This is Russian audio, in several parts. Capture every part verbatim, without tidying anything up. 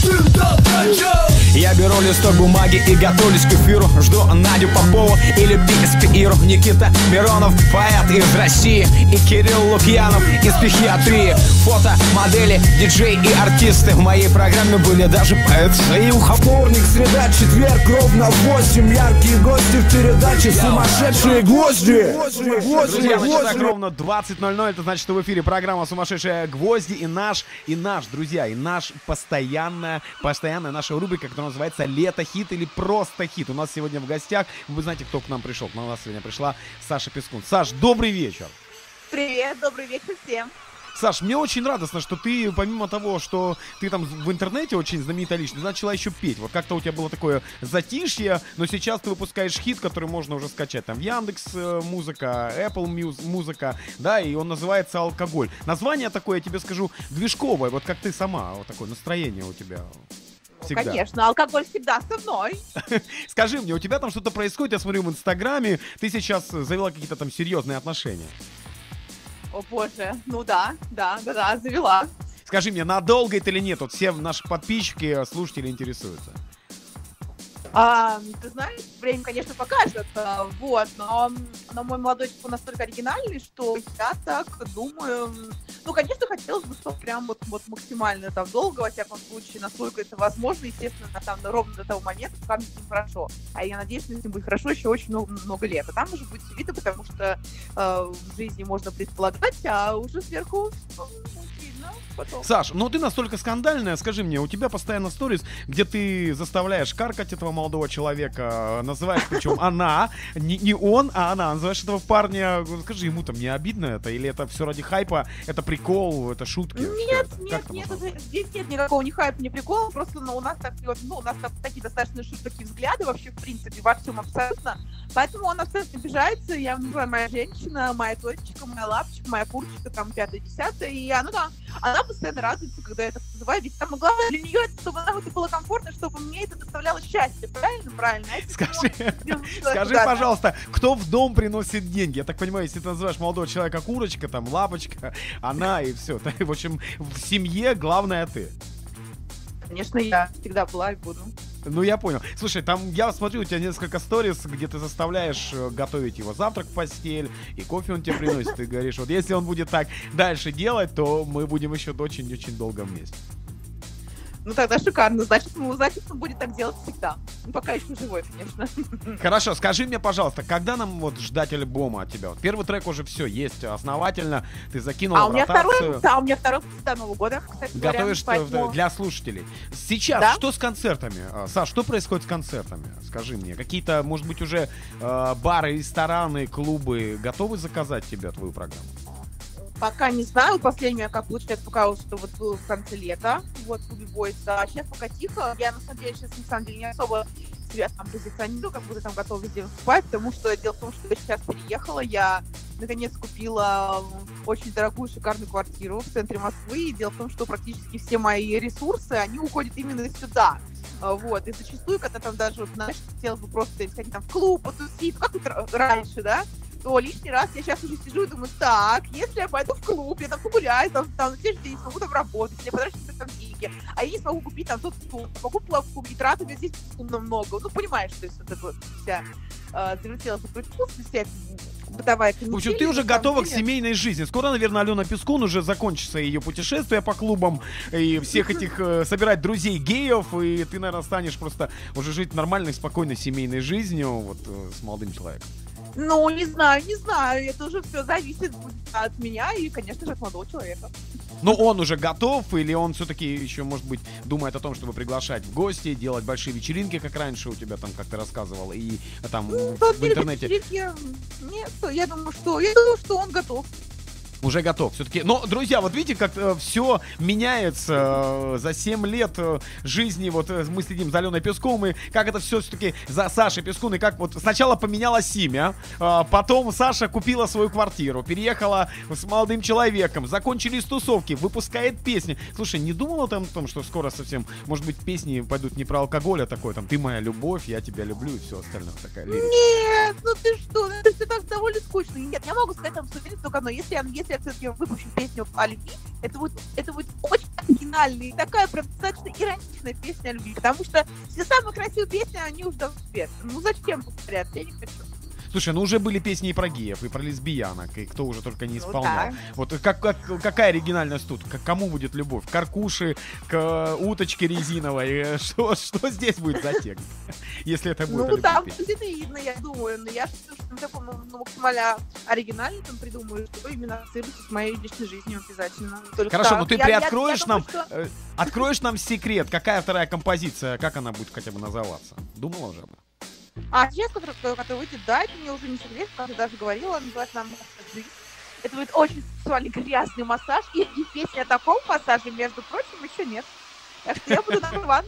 Я беру листок бумаги и готовлюсь к эфиру. Жду Надю Попову или пи эс пи Иру. Никита Миронов, поэт из России, и Кирилл Лукьянов из психиатрии. Фото, модели, диджей и артисты в моей программе были даже поэты. Вторник, среда, четверг, ровно в восемь. Яркие гости в передаче «Сумасшедшие гвозди». Друзья, значит так, ровно двадцать ноль ноль. Это значит, что в эфире программа «Сумасшедшие гвозди». И наш, и наш, друзья, и наш постоянная, постоянная наша рубрика, которая называется «Лето хит» или «Просто хит». У нас сегодня в гостях, вы знаете, кто к нам пришел. К нам у нас сегодня пришла Саша Пискун. Саш, добрый вечер. Привет, добрый вечер всем. Саш, мне очень радостно, что ты, помимо того, что ты там в интернете очень знаменитая личность, начала еще петь. Вот как-то у тебя было такое затишье, но сейчас ты выпускаешь хит, который можно уже скачать там в Яндекс Музыка, Apple Музыка, да, и он называется «Алкоголь». Название такое, я тебе скажу, движковое, вот как ты сама, вот такое настроение у тебя. Всегда. Конечно, алкоголь всегда со мной. Скажи мне, у тебя там что-то происходит, я смотрю в Инстаграме, ты сейчас завела какие-то там серьезные отношения. О боже, ну да, да, да, да, завела. Скажи мне, надолго это или нет? Вот все наши подписчики, слушатели интересуются. А, ты знаешь, время, конечно, покажет, вот, но, но мой молодой человек настолько оригинальный, что я так думаю, ну, конечно, хотелось бы, чтобы прям вот, вот максимально там долго, во всяком случае, насколько это возможно, естественно, там ровно до того момента, пока мне с ним хорошо. А я надеюсь, что с ним будет хорошо еще очень много, много лет. А там уже будет все видно, потому что э, в жизни можно предполагать, а уже сверху видно потом. Саш, ну ты настолько скандальная, скажи мне, у тебя постоянно сторис, где ты заставляешь каркать этого молодого человека, называешь, причем она, не, не он, а она, называешь этого парня, скажи, ему там не обидно это, или это все ради хайпа, это прикол, это шутки? Нет, это? нет, нет, это, здесь нет никакого ни хайпа, ни прикола, просто ну, у нас так, ну, у нас так, такие достаточно шутки взгляды вообще, в принципе, во всем абсолютно, поэтому он абсолютно обижается, я называю моя женщина, моя точечка, моя лапочка, моя курочка, там, пятое-десятое, и она, да, она постоянно радуется, когда я так называю, ведь самое главное для нее, чтобы нам это было комфортно, чтобы мне это доставляло счастье, правильно? Правильно. А скажи, скажи пожалуйста, кто в дом приносит деньги? Я так понимаю, если ты называешь молодого человека курочка, там, лапочка, она и все. В общем, в семье главное ты. Конечно, я всегда была и буду. Ну, я понял. Слушай, там, я смотрю, у тебя несколько сторис, где ты заставляешь готовить его завтрак в постель, и кофе он тебе приносит. Ты говоришь, вот если он будет так дальше делать, то мы будем еще очень-очень долго вместе. Ну, тогда шикарно. Значит, ну, значит, он будет так делать всегда. Ну, пока еще живой, конечно. Хорошо, скажи мне, пожалуйста, когда нам вот ждать альбома от тебя? Вот первый трек уже все есть основательно, ты закинул а в у меня ротацию. Второй, да, у меня второй до Нового года, кстати. Готовишь говоря, поэтому... для слушателей. Сейчас, да? Что с концертами? Саш, что происходит с концертами? Скажи мне. Какие-то, может быть, уже э, бары, рестораны, клубы готовы заказать тебя, твою программу? Пока не знаю, последнее, как получается, пока что вот было в конце лета, вот, Клубе Бойс, а сейчас пока тихо, я, на самом деле, сейчас, на самом деле, не особо себя там позиционирую, как будто там готова везде выступать, потому что дело в том, что я сейчас переехала, я, наконец, купила очень дорогую, шикарную квартиру в центре Москвы, и дело в том, что практически все мои ресурсы, они уходят именно сюда. Вот, и зачастую, когда там даже, вот, знаешь, хотелось бы просто сходить там в клуб, потусить, как вот раньше, да, то лишний раз я сейчас уже сижу и думаю, так, если я пойду в клуб, я там погуляю, там, там на следующий день смогу там работать, я потрачу там деньги, а я не смогу купить там тот стул, могу плавку, и траты мне здесь умно много, ну, понимаешь, то есть вот эта вот вся э, завертелась, вся бытовая канитель. В общем, ты уже готова к семейной жизни. Скоро, наверное, Алена Пискун уже закончится ее путешествие по клубам и всех этих э, собирать друзей геев, и ты, наверное, станешь просто уже жить нормальной, спокойной семейной жизнью вот э, с молодым человеком. Ну, не знаю, не знаю. Это уже все зависит от меня и, конечно же, от молодого человека. Но он уже готов, или он все-таки еще, может быть, думает о том, чтобы приглашать в гости, делать большие вечеринки, как раньше у тебя там, как ты рассказывал, и там ну, в, в интернете? Нет, я думаю, что я думаю, что он готов. Уже готов все-таки. Но, друзья, вот видите, как э, все меняется э, за семь лет э, жизни. Вот э, мы следим за Аленой Пискун, и как это все все-таки за Сашей Пискун, и как вот сначала поменялось имя, э, потом Саша купила свою квартиру, переехала с молодым человеком, закончились тусовки, выпускает песни. Слушай, не думала там о том, что скоро совсем, может быть, песни пойдут не про алкоголь, а такое там «Ты моя любовь, я тебя люблю» и все остальное. Такая лирика. Нет, ну ты что, это все так довольно скучно. Нет, я могу сказать там, что только одно, если я, если если я все-таки выпущу песню о любви, это будет, это будет очень оригинальная и такая прям достаточно ироничная песня о любви, потому что все самые красивые песни, они уже дают свет. Ну зачем повторять? Я не хочу. Слушай, ну уже были песни и про геев, и про лесбиянок, и кто уже только не исполнял. Ну, да. Вот как, как, какая оригинальность тут? К кому будет любовь? К аркуше, к уточке резиновой? Что, что здесь будет за текст? Если это будет Ну, там песня. будет видно, я думаю. Но я что там таком, ну, максимально оригинально там придумаю, что именно ассоциируется с моей личной жизнью обязательно. Только Хорошо, так. ну ты Я- я- приоткроешь я нам, думаю, что- э, откроешь нам секрет, какая вторая композиция, как она будет хотя бы называться? Думала уже об этом? А сейчас, который, который выйдет, да, это мне уже не секрет, как я даже говорила, называется нам массаж. Это будет очень сексуальный грязный массаж, и, и песни о таком массаже, между прочим, еще нет. Так что я буду number one.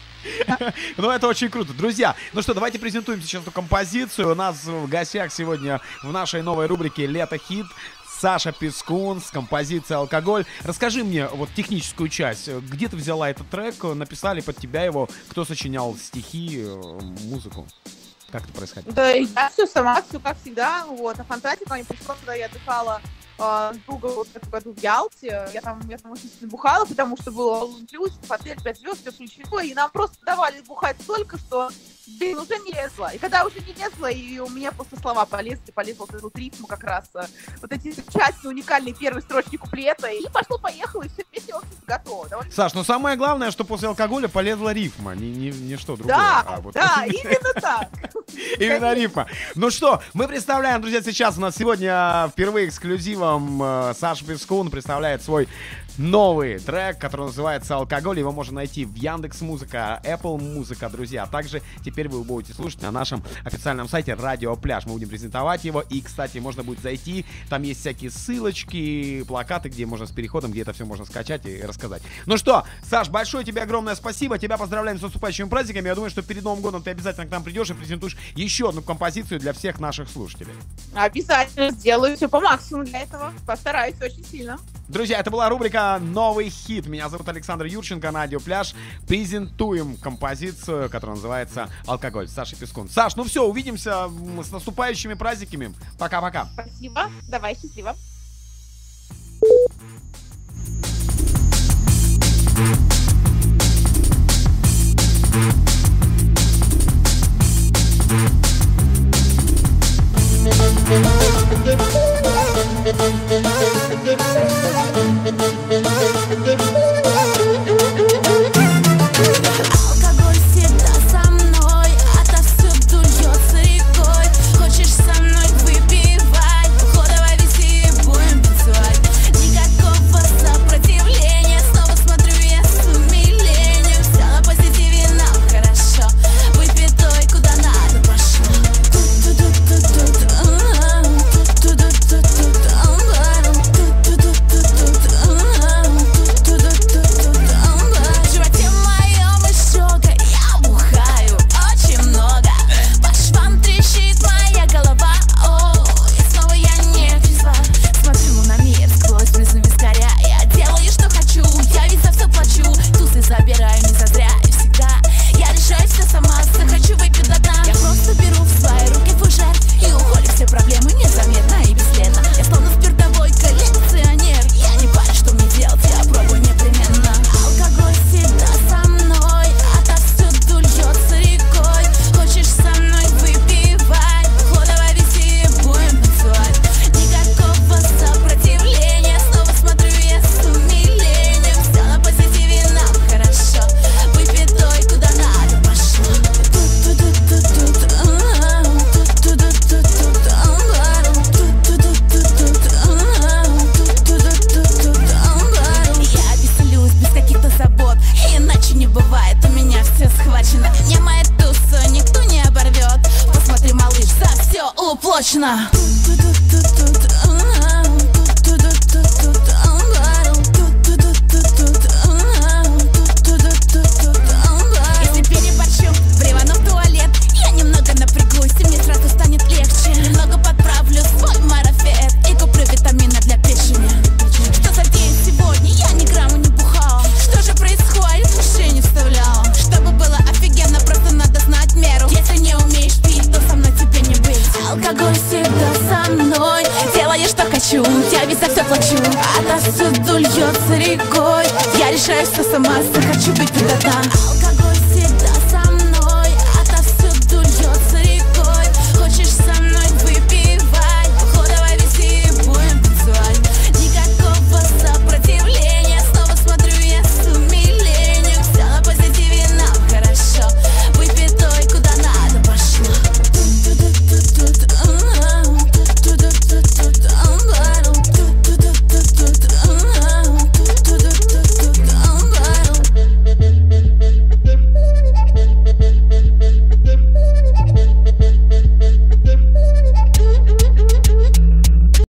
Ну, это очень круто. Друзья, ну что, давайте презентуем сейчас эту композицию. У нас в гостях сегодня в нашей новой рубрике «Лето-хит» Саша Пискун с композицией «Алкоголь». Расскажи мне вот техническую часть. Где ты взяла этот трек? Написали под тебя его? Кто сочинял стихи, музыку? Как это происходило? Да, я все сама, все как всегда. Вот. А фантазия ко мне пришла, когда я отдыхала э, с другом вот в этом году в Ялте. Я там, я там очень сильно бухала, потому что было all-inclusive, отель пять звезд, все включено. И нам просто давали бухать столько, что блин, уже не лезла. И когда уже не лезла, и у меня просто слова полезли, полезла вот этот рифм как раз. Вот эти части уникальные первые строчки куплета. И пошло-поехало, и все, песня, в общем, готова. Давайте. Саш, ну самое главное, что после алкоголя полезла рифма, не, не, не что другое. Да, а вот... да, именно так. Именно рифма. Ну что, мы представляем, друзья, сейчас у нас сегодня впервые эксклюзивом э, Саша Пискун представляет свой новый трек, который называется «Алкоголь». Его можно найти в Яндекс.Музыка, Apple Музыка, друзья. А также теперь вы будете слушать на нашем официальном сайте Радио Пляж. Мы будем презентовать его. И, кстати, можно будет зайти. Там есть всякие ссылочки, плакаты, где можно с переходом, где это все можно скачать и рассказать. Ну что, Саш, большое тебе огромное спасибо. Тебя поздравляем с наступающими праздниками. Я думаю, что перед Новым годом ты обязательно к нам придешь и презентуешь еще одну композицию для всех наших слушателей. Обязательно сделаю все по максимуму для этого. Постараюсь очень сильно. Друзья, это была рубрика «Новый хит». Меня зовут Александр Юрченко, на Радио Пляж. Презентуем композицию, которая называется «Алкоголь». Саша Пискун. Саш, ну все, увидимся с наступающими праздниками. Пока-пока. Спасибо. Давай, счастливо. Алкоголь всегда со мной, отовсюду льется рекой. Хочешь со мной выпивать, давай веселее будем танцевать. Никакого сопротивления, снова смотрю я с умилением. Все на позитиве, нам хорошо. Выпей той, куда надо пошло. В животе моем изжога, я бухаю очень много. По швам трещит моя голова, о, и снова я не трезва. Смотрю на мир сквозь призму вискаря. Я делаю, что хочу, я ведь за все плачу. Тусы забираю не зазря и всегда. Я решаю все сама, захочу выпить до дна. Я просто беру в свои руки фужер и уходят все проблемы незаметно и бесследно. Я словно спиртовой кондиционер. Я не парю, что мне делать, я пробую непременно. Алкоголь всегда со мной, отовсюду льется рекой. Хочешь со мной выпивать, давай веселее будем танцевать. Никакого сопротивления, снова смотрю я с умилением. Все на позитиве, нам хорошо. Выпей той, куда надо пошло. Я веселюсь без каких-то забот, иначе не бывает, у меня все схвачено. Мне моя туса никто не оборвет. Посмотри, малыш, за все уплочено. Если переборщу, привану в туалет, я немного напрягусь, и мне сразу станет легче. Немного подправлю свой марафет и куплю витамины для печени. Что за день сегодня? Я ни грамма не бухала. Что же происходит? Ушей не вставляла. Чтобы было офигенно, просто надо знать меру. Если не умеешь пить, то со мной тебе не быть. Алкоголь всегда Решаюсь сама, захочу быть туда-там. Алкоголь всегда